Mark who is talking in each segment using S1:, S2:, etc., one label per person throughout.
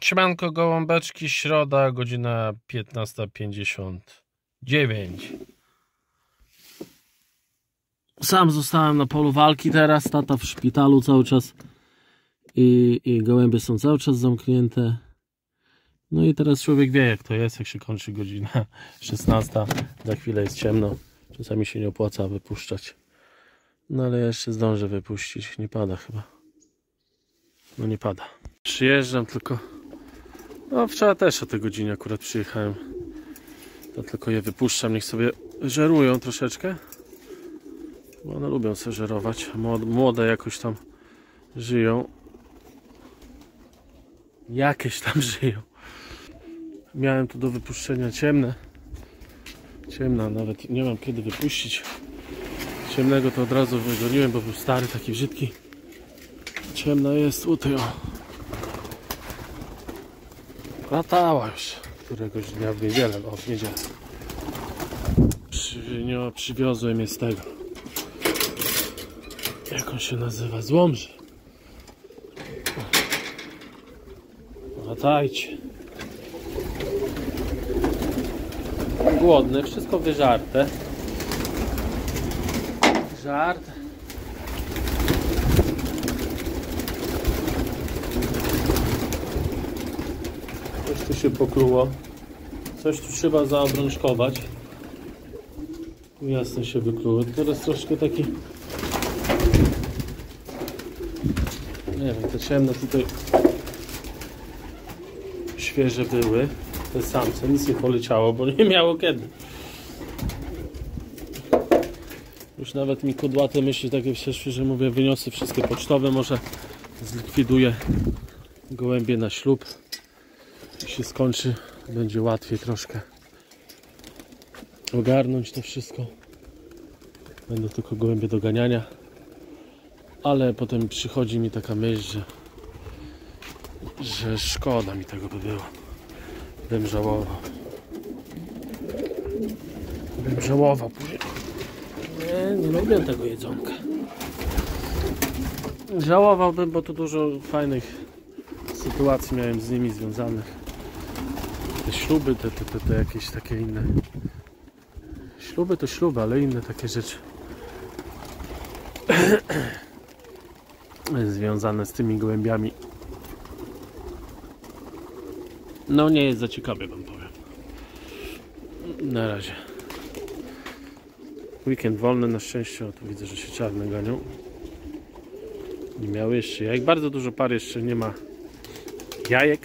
S1: Siemanko gołąbeczki, środa, godzina 15:59. Sam zostałem na polu walki teraz, tata w szpitalu cały czas i gołębie są cały czas zamknięte. No i teraz człowiek wie jak to jest, jak się kończy godzina 16, za chwilę jest ciemno, czasami się nie opłaca wypuszczać. No ale jeszcze zdążę wypuścić, nie pada chyba. No nie pada. Przyjeżdżam tylko. No wczoraj też o tej godzinie akurat przyjechałem. To tylko je wypuszczam, niech sobie żerują troszeczkę. Bo one lubią sobie żerować. Młode jakoś tam żyją. Jakieś tam żyją. Miałem tu do wypuszczenia ciemne. Ciemna, nawet nie mam kiedy wypuścić. Ciemnego to od razu wygoniłem, bo był stary, taki brzydki. Ciemna jest tutaj, o. Latała już któregoś dnia w niedzielę, w niedzielę. Przywiozłem je z tego. Jak on się nazywa? Z Łomży. Latajcie. Głodny, wszystko wyżarte. Żart. Coś tu się pokluło. Coś tu trzeba zaobrączkować. Jasne się wykluły. Teraz troszkę taki... Nie wiem, te ciemne tutaj świeże były. Te samce, nic nie poleciało, bo nie miało kiedy. Już nawet mi kudłate myśli takie przeszły, że mówię, wyniosę wszystkie pocztowe, może zlikwiduję gołębie na ślub. Jak się skończy, będzie łatwiej troszkę ogarnąć to wszystko. Będą tylko gołębie do ganiania. Ale potem przychodzi mi taka myśl, że szkoda mi tego by było. Bym żałował. Bym żałował później. Nie lubię tego jedzonka. Żałowałbym, bo tu dużo fajnych sytuacji miałem z nimi związanych. Te śluby, te jakieś takie inne. Śluby to śluby, ale inne takie rzeczy związane z tymi gołębiami. No nie jest za ciekawie, wam powiem. Na razie. Weekend wolny na szczęście, o tu widzę, że się czarne ganią. Nie miały jeszcze jajek. Bardzo dużo par jeszcze nie ma jajek.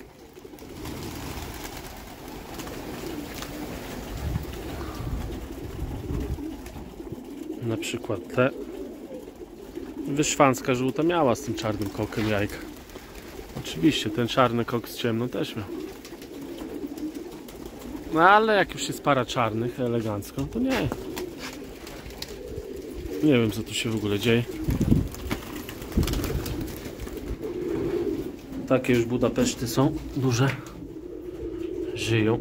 S1: Na przykład te. Wyszwanska żółta miała z tym czarnym kokiem jajka. Oczywiście ten czarny kok z ciemną też miał. No ale jak już jest para czarnych elegancko, to nie. Nie wiem co tu się w ogóle dzieje. Takie już Budapeszty są duże. Żyją.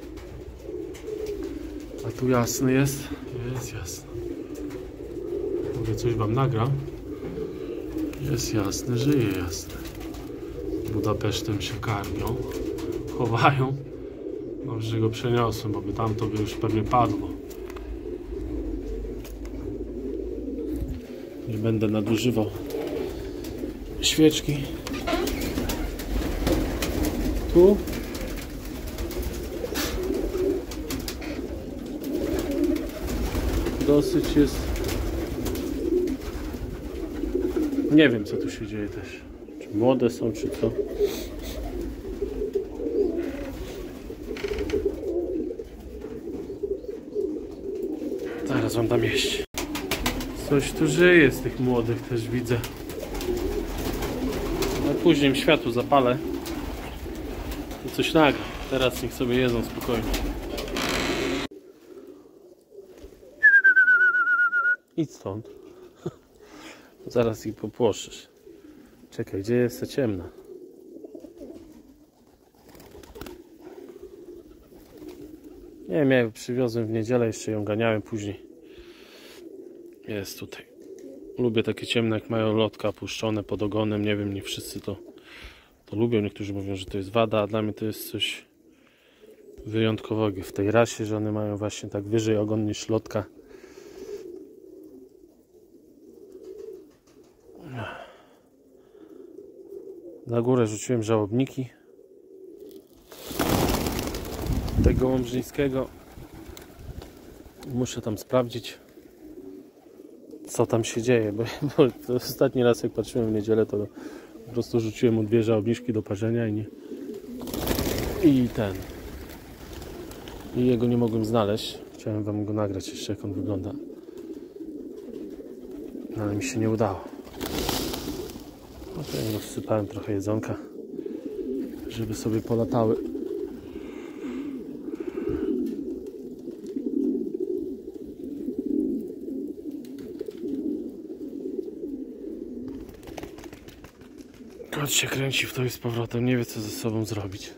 S1: A tu jasny jest. Jest jasny. Mówię, coś wam nagram. Jest jasny, żyje jasny. Budapesztem się karmią. Chowają. Dobrze, że go przeniosłem, bo by tamto by już pewnie padło. Nie będę nadużywał świeczki. Tu dosyć jest. Nie wiem co tu się dzieje też. Czy młode są, czy co? Zaraz wam tam jeść. Coś tu żyje z tych młodych też widzę. No później im światło zapalę. To coś nagra. Teraz niech sobie jedzą spokojnie. Idź stąd. Zaraz ich popłoszysz. Czekaj, gdzie jest ta ciemna? Nie wiem, ja ją przywiozłem w niedzielę, jeszcze ją ganiałem później. Jest tutaj. Lubię takie ciemne, jak mają lotka puszczone pod ogonem. Nie wiem, nie wszyscy to to lubią, niektórzy mówią, że to jest wada, a dla mnie to jest coś wyjątkowego w tej rasie, że one mają właśnie tak wyżej ogon niż lotka. Na górę rzuciłem żałobniki tego łomżyńskiego. Muszę tam sprawdzić, co tam się dzieje, bo to ostatni raz jak patrzyłem w niedzielę, to po prostu rzuciłem mu 2 żałobniczki do parzenia i jego nie mogłem znaleźć. Chciałem wam go nagrać jeszcze, jak on wygląda, ale mi się nie udało. No to ja rozsypałem trochę jedzonka, żeby sobie polatały. Kot się kręci w to i z powrotem, nie wie, co ze sobą zrobić.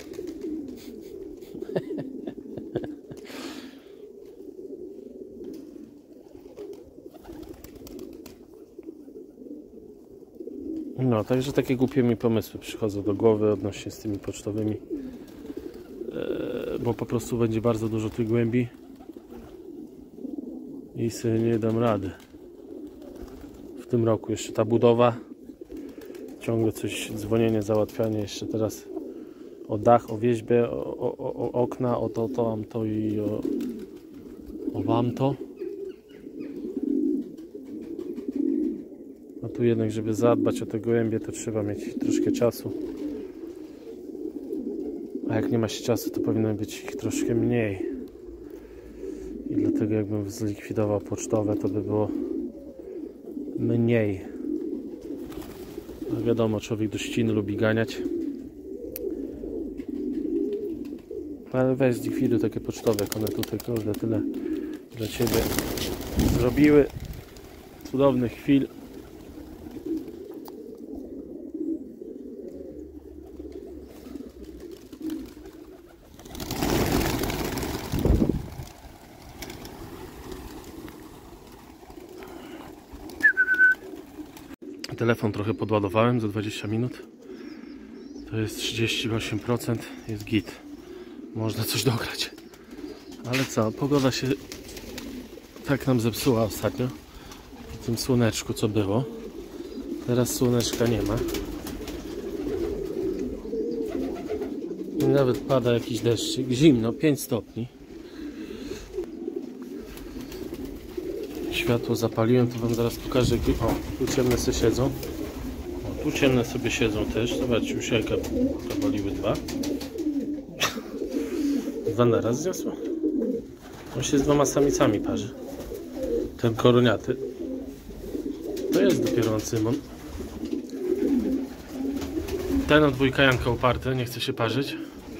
S1: No, także takie głupie mi pomysły przychodzą do głowy odnośnie z tymi pocztowymi, bo po prostu będzie bardzo dużo tych głębi i sobie nie dam rady. W tym roku jeszcze ta budowa, ciągle coś, dzwonienie, załatwianie, jeszcze teraz o dach, o wieźbę, o okna, o to, tamto i o wamto. A tu jednak, żeby zadbać o te gołębie, to trzeba mieć troszkę czasu. A jak nie ma się czasu, to powinno być ich troszkę mniej. I dlatego jakbym zlikwidował pocztowe, to by było mniej. No wiadomo, człowiek do ściny lubi ganiać. Ale weź zlikwiduj takie pocztowe, jak one tutaj, kurde, tyle dla Ciebie zrobiły. Cudownych chwil. Telefon trochę podładowałem za 20 minut. To jest 38%, jest git. Można coś dograć. Ale co, pogoda się tak nam zepsuła ostatnio. W tym słoneczku, co było. Teraz słoneczka nie ma. I nawet pada jakiś deszczyk. Zimno, 5 stopni. Światło zapaliłem, to wam zaraz pokażę. O, tu ciemne sobie siedzą. O, tu ciemne sobie siedzą też. Zobaczcie, już jajka powaliły 2. 2 na raz zniosło. On się z 2 samicami parzy. Ten koroniaty. To jest dopiero ancymon. Ten od wujka Janka uparty, nie chce się parzyć.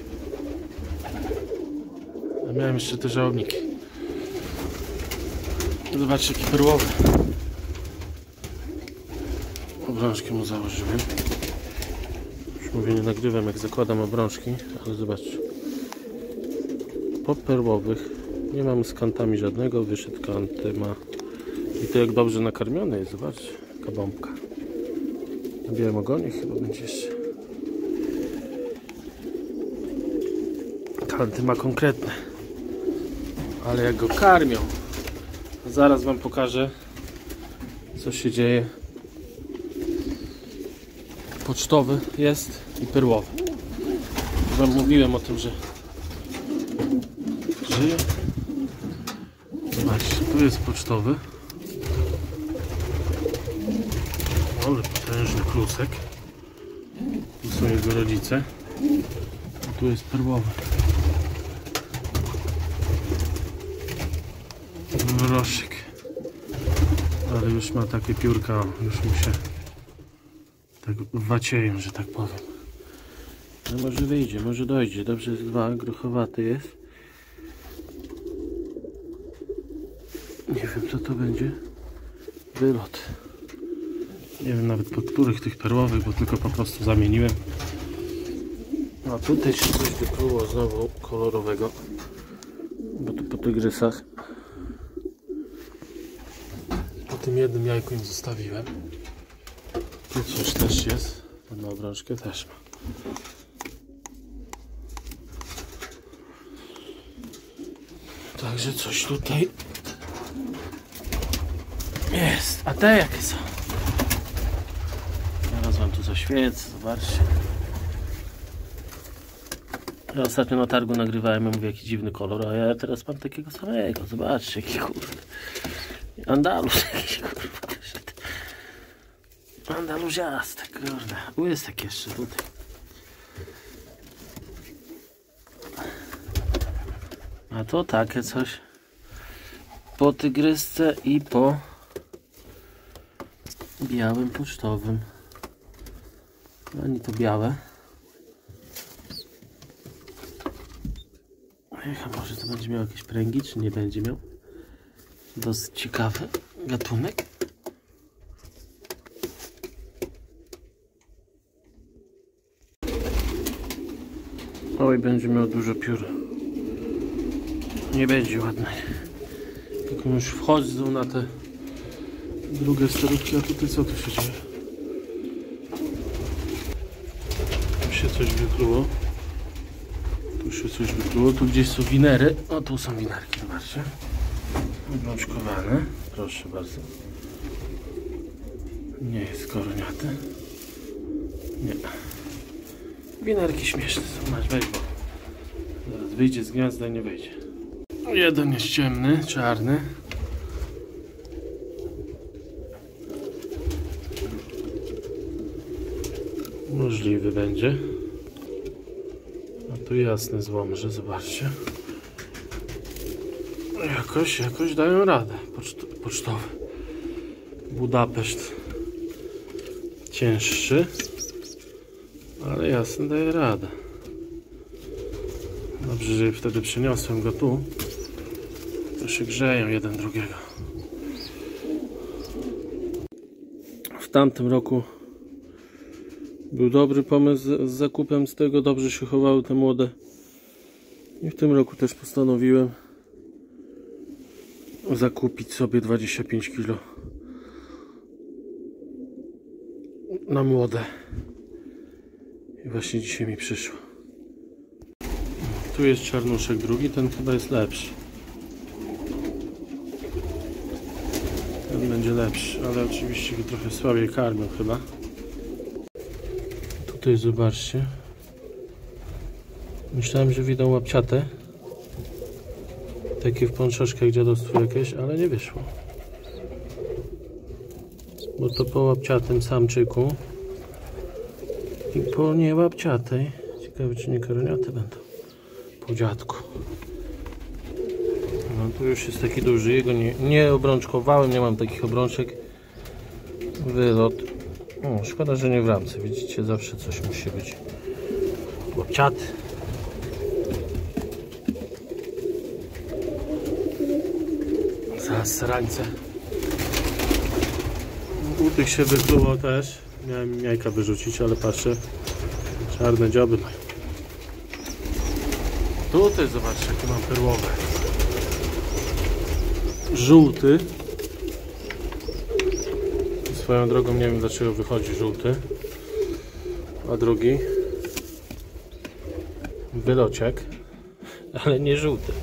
S1: A miałem jeszcze te żałobniki. Zobaczcie, jaki perłowy. Obrączki mu założyłem. Już mówię, nie nagrywam, jak zakładam obrączki, ale zobaczcie. Po perłowych nie mam z kantami żadnego, wyszedł kanty ma. I to jak dobrze nakarmiony jest, zobaczcie, jaka bombka. Na białym ogonie chyba będzie jeszcze. Kanty ma konkretne. Ale jak go karmią, zaraz wam pokażę, co się dzieje. Pocztowy jest i perłowy. Wam mówiłem o tym, że żyje. Zobaczcie, tu jest pocztowy. Ale potężny klusek. Tu są jego rodzice. A tu jest perłowy. Mroszyk. Ale już ma takie piórka, już mu się tak wacieją, że tak powiem. No może wyjdzie, może dojdzie. Dobrze jest 2, grochowaty jest. Nie wiem, co to będzie. Wylot. Nie wiem nawet po których tych perłowych, bo tylko po prostu zamieniłem. A tutaj się coś wypluło znowu kolorowego. Bo tu po tygrysach. Po tym jednym jajku im zostawiłem. Tu coś też jest. Ten na obrączkę też ma. Także coś tutaj jest. A te jakie są? Zaraz wam tu zaświecę, zobaczcie. Ja ostatnio na targu nagrywałem, ja mówię, jaki dziwny kolor, a ja teraz mam takiego samego. Zobaczcie, jaki kurde. Andaluz jakiś, kurde. Andaluziasty, kurde. Łysek jeszcze tutaj. A to takie coś. Po tygrysce i po białym pocztowym. Ani to białe. A może to będzie miał jakieś pręgi, czy nie będzie miał? Dosyć ciekawy gatunek. Oj, będzie miał dużo piór. Nie będzie ładny. Jak już wchodzą na te drugie sterówki, a tutaj co tu się dzieje? Tu się coś wykluło. Tu się coś wykluło. Tu gdzieś są winery. O, tu są winerki, zobaczcie. Obrączkowane. Proszę bardzo. Nie jest koroniaty. Nie. Winerki śmieszne są. Masz, weź, bo zaraz wyjdzie z gniazda i nie wejdzie. Jeden jest ciemny, czarny. Możliwy będzie. A tu jasny złomże, zobaczcie. Jakoś dają radę. Pocztowy. Budapeszt cięższy, ale jasny daje radę. Dobrze, że wtedy przyniosłem go tu. To się grzeją jeden drugiego. W tamtym roku był dobry pomysł z zakupem z tego. Dobrze się chowały te młode. I w tym roku też postanowiłem zakupić sobie 25 kg na młode. I właśnie dzisiaj mi przyszło. Tu jest czarnuszek drugi, ten chyba jest lepszy. Ten będzie lepszy, ale oczywiście go trochę słabiej karmią chyba. Tutaj zobaczcie. Myślałem, że widzą łapciate. Takie w pączoszkach dziadostwo jakieś, ale nie wyszło. Bo to po łapciatym samczyku i po niełapciatej. Ciekawe, czy nie koroniate będą. Po dziadku. No tu już jest taki duży, jego nie obrączkowałem, nie mam takich obrączek. Wylot. O, szkoda, że nie w ramce. Widzicie, zawsze coś musi być. Łapciaty. Zasrańce. U tych się wykluło też. Miałem jajka wyrzucić, ale patrzę. Czarne dzioby mają. Tutaj zobaczcie, jakie mam perłowe. Żółty. Swoją drogą nie wiem, dlaczego wychodzi żółty. A drugi wylociak, ale nie żółty.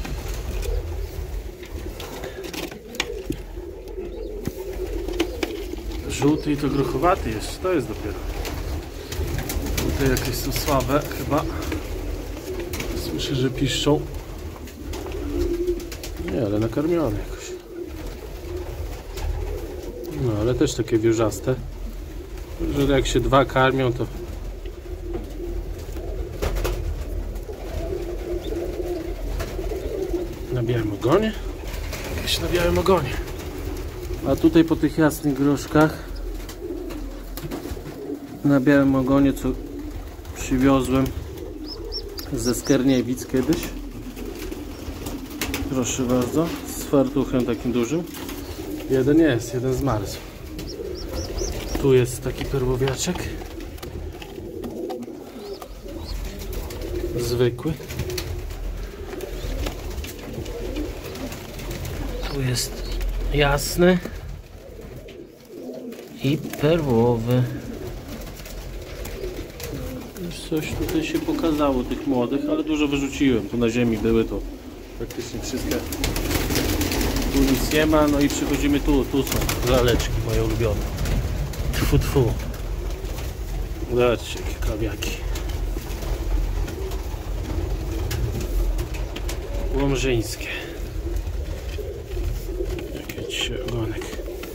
S1: Żółty i to gruchowaty jest, to jest dopiero. Tutaj jakieś są słabe chyba. Słyszę, że piszczą. Nie, ale nakarmione jakoś. No, ale też takie wieżaste. Że jak się dwa karmią, to na białym ogonie? Jakieś na białym ogonie. A tutaj po tych jasnych groszkach na białym ogonie, co przywiozłem ze Skierniewic kiedyś. Proszę bardzo, z fartuchem takim dużym. Jeden jest, jeden zmarzł. Tu jest taki perłowiaczek. Zwykły. Tu jest jasny i perłowy. coś tutaj się pokazało tych młodych, ale dużo wyrzuciłem. Tu na ziemi były, to praktycznie wszystkie. Tu nic nie ma, no i przychodzimy tu są laleczki moje ulubione. Tfu, tfu. Zobaczcie, jakie krabiaki. Łomżyńskie. Jakiś ogonek.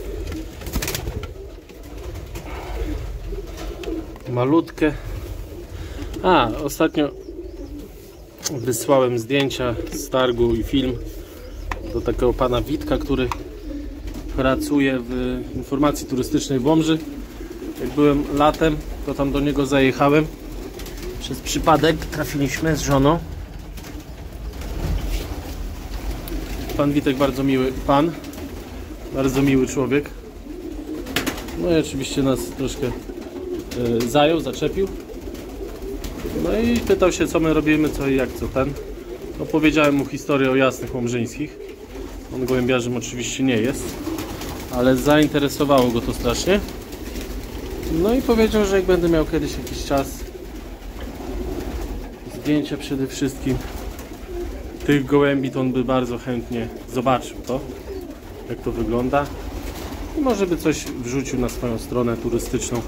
S1: Malutkie. Ostatnio wysłałem zdjęcia z targu i film do takiego pana Witka, który pracuje w informacji turystycznej w Łomży. Jak byłem latem, to tam do niego zajechałem. Przez przypadek trafiliśmy z żoną. Pan Witek bardzo miły pan, bardzo miły człowiek. No i oczywiście nas troszkę zajął, zaczepił. No i pytał się, co my robimy, co i jak, co ten. Opowiedziałem mu historię o jasnych łomżyńskich. On gołębiarzem oczywiście nie jest, ale zainteresowało go to strasznie. No i powiedział, że jak będę miał kiedyś jakiś czas, zdjęcia przede wszystkim tych gołębi, to on by bardzo chętnie zobaczył to, jak to wygląda. I może by coś wrzucił na swoją stronę turystyczną.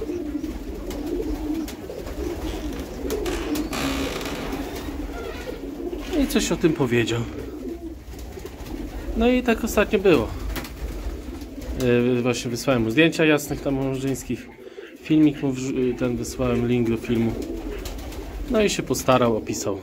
S1: I coś o tym powiedział. No i tak ostatnio było. Właśnie wysłałem mu zdjęcia jasnych tam łomżyńskich. Filmik mu ten wysłałem, link do filmu. No i się postarał, opisał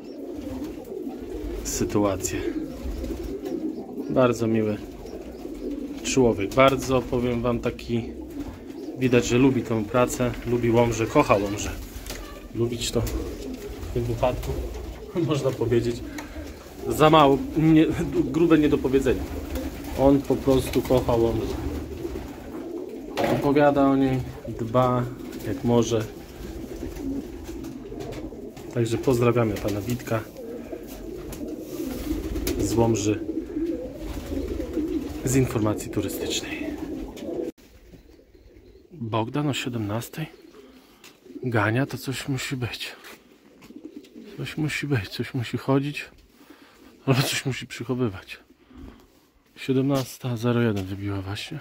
S1: sytuację. Bardzo miły człowiek. Bardzo, powiem wam, taki widać, że lubi tę pracę, lubi Łomżę, kocha Łomżę. Lubić to w tym wypadku można powiedzieć za mało, grube niedopowiedzenie. On po prostu kocha Łomżę. Opowiada o niej, dba jak może. Także pozdrawiamy pana Witka z Łomży, z informacji turystycznej. Bogdan o 17 gania, to coś musi być. Coś musi być, coś musi chodzić, albo coś musi przychowywać. 17:01 wybiła właśnie.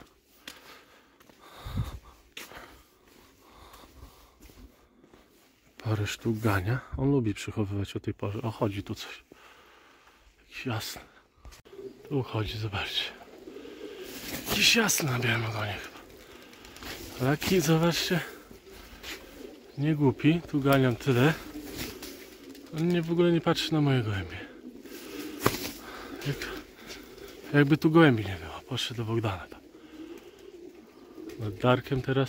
S1: Parę sztuk gania. On lubi przychowywać o tej porze. O, chodzi tu coś. Jakiś jasny. Tu chodzi, zobaczcie. Jakiś jasny na białym ogonie chyba. Taki, zobaczcie. Nie głupi. Tu ganiam tyle. On w ogóle nie patrzy na moje gołębie. Jakby tu gołębi nie było. Poszedł do Bogdana tam. Nad Darkiem teraz.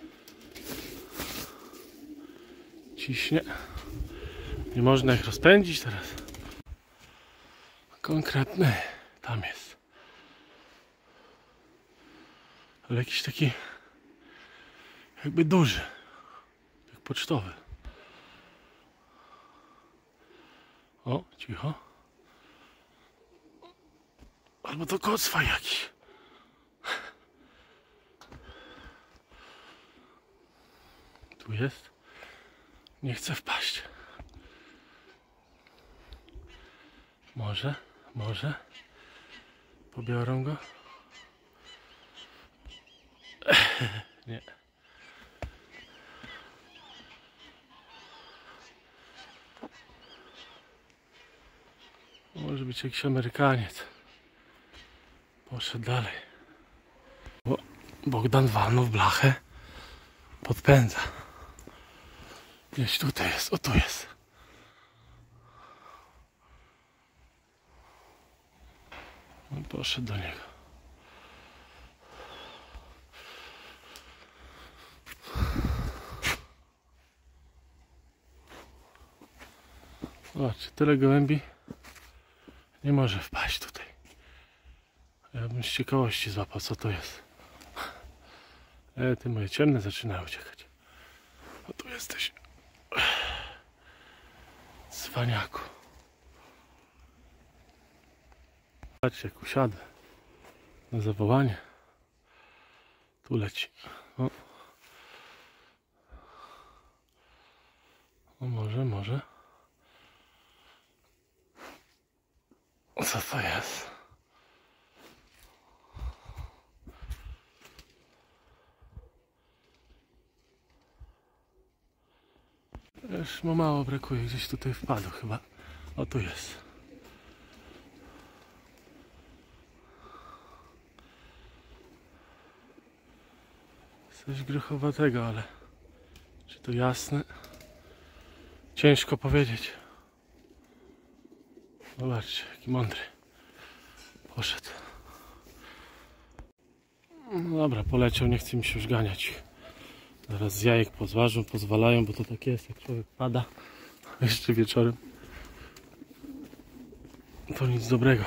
S1: Ciśnie. Nie można ich rozpędzić teraz. Konkretny tam jest. Ale jakiś taki jakby duży. Jak pocztowy. O, cicho. Albo to kocwa jakiś. Tu jest. Nie chcę wpaść. Może. Pobiorą go. Nie. Może być jakiś Amerykaniec. Poszedł dalej. O, Bogdan walnął w blachę. Podpędza. Gdzieś tutaj jest. O, tu jest. On poszedł do niego. Zobaczcie, tyle gołębi nie może wpaść tutaj. Ja bym z ciekawości złapał, co to jest. Ty moje ciemne zaczynają uciekać. O, tu jesteś. Cwaniaku. Patrzcie, jak usiadę na zawołanie. Tu leci. O. No może. Co to jest? Już mu mało brakuje, gdzieś tutaj wpadł chyba. O, tu jest. Coś grochowatego, ale czy to jasne? Ciężko powiedzieć. Zobaczcie, jaki mądry. Poszedł. No dobra, poleciał, nie chce mi się już ganiać. Zaraz z jajek pozważą, pozwalają, bo to tak jest, jak człowiek pada jeszcze wieczorem. To nic dobrego.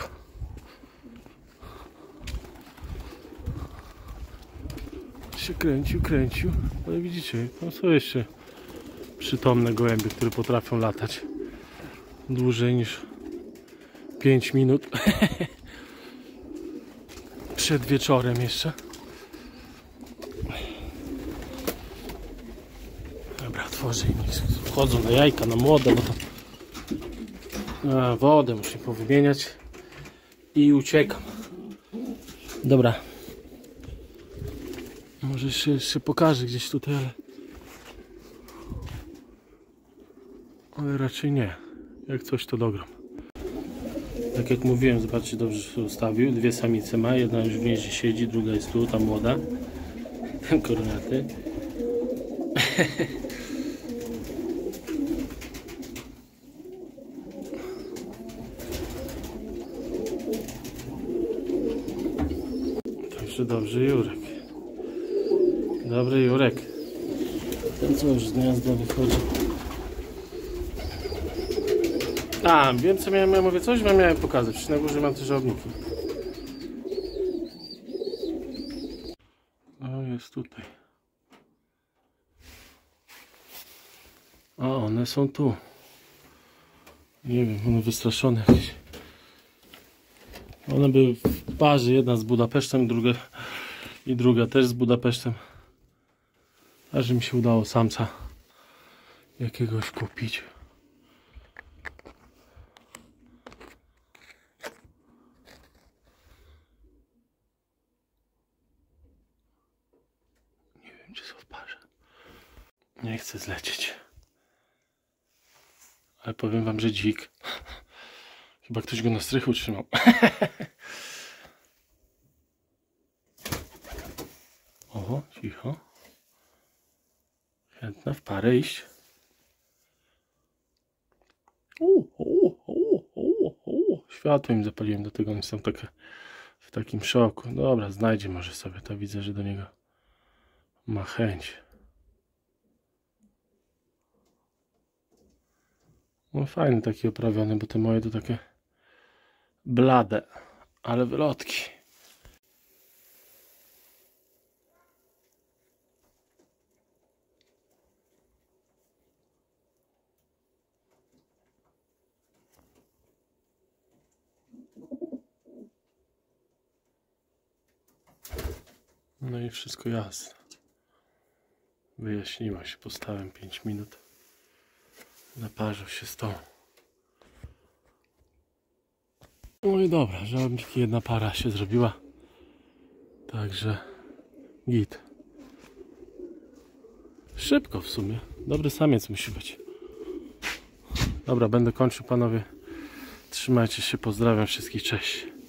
S1: Się kręcił, ale widzicie, no są jeszcze przytomne gołębie, które potrafią latać dłużej niż 5 minut. Przed wieczorem jeszcze. Dobra, otworzę i wchodzą na jajka, na młode, bo to wodę muszę powymieniać i uciekam. Dobra. Może się jeszcze pokaże gdzieś tutaj, ale raczej nie. Jak coś to dogram. Tak jak mówiłem, zobaczcie, dobrze się ustawił. Dwie samice ma, jedna już w gnieździe siedzi, druga jest tu, ta młoda. Koronaty. Także dobrze, Jurek. Dobry Jurek. Ten co już z gniazda wychodzi. A, wiem co miałem, ja mówię, coś wam miałem pokazać. Przecież na górze mam te żałobniki. O, jest tutaj. A, one są tu. Nie wiem, one wystraszone jakieś. One były w parze, jedna z Budapesztem, druga też z Budapesztem. Aż mi się udało samca jakiegoś kupić. Nie wiem, czy są w parze. Nie chcę zlecieć. Ale powiem wam, że dzik. Chyba ktoś go na strychu trzymał. O, cicho. Chętna w parę iść. Światło im zapaliłem, do tego oni są takie w takim szoku. Dobra, znajdzie może sobie, to widzę, że do niego ma chęć. No fajny taki oprawiony, bo te moje to takie blade, ale wylotki. No i wszystko jasne. Wyjaśniło się, postałem 5 minut. Naparzył się z tą. No i dobra, żałobniki, jedna para się zrobiła. Także git. Szybko w sumie. Dobry samiec musi być. Dobra, będę kończył, panowie. Trzymajcie się, pozdrawiam wszystkich, cześć.